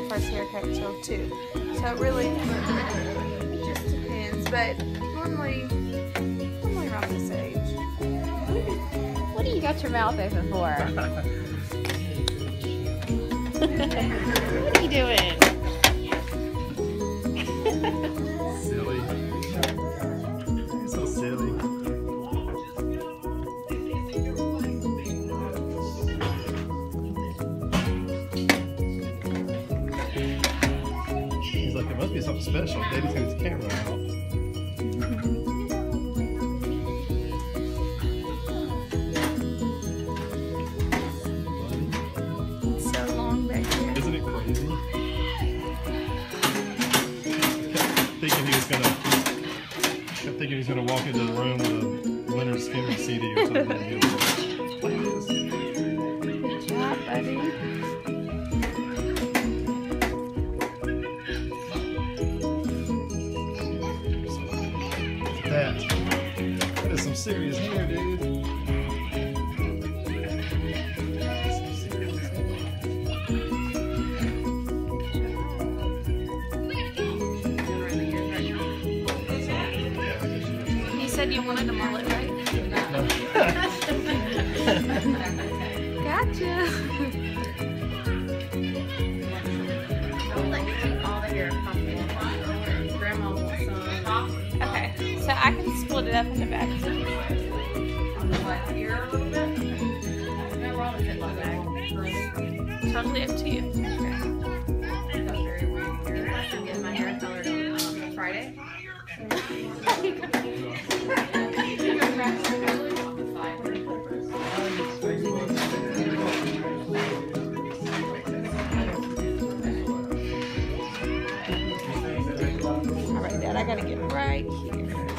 my first haircut till 2. So it really just depends. But normally around this age. What do you got your mouth open for? What are you doing? Silly. You're so silly. He's like, it must be something special. Daddy's got his camera out. Isn't it crazy? Kept thinking he was gonna walk into the room with a Leonard Skinner CD or something. And he was like, play this. Good job, buddy. That is some serious hair, dude. You said you wanted a mullet, right? Gotcha. Don't let you take all the hair pumping. Grandma wants some. Okay, so I can split it up in the back. What, here a little bit? No, Robin said my bag. Totally up to you. Okay. That's very weird. I'm getting my hair colored on Friday. Alright, Dad, I gotta get right here.